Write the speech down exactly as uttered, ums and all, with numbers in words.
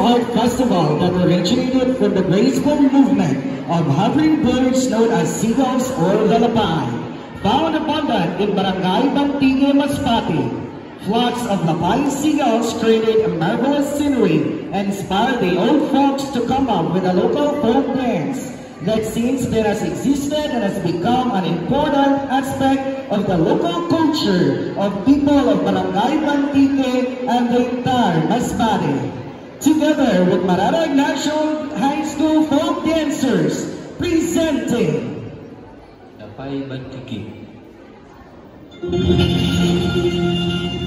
art festival that originated from the graceful movement of hovering birds known as seagulls or the Lapay. Found abundant in Barangay Bantigue, Masbate, flocks of Lapay seagulls created a marvelous scenery and inspired the old folks to come up with a local folk dance that since then has existed and has become an important aspect of the local culture of people of Barangay Bantigue and the entire Masbate. Together with Mararag National High School folk dancers, presenting Lapay Bantigue.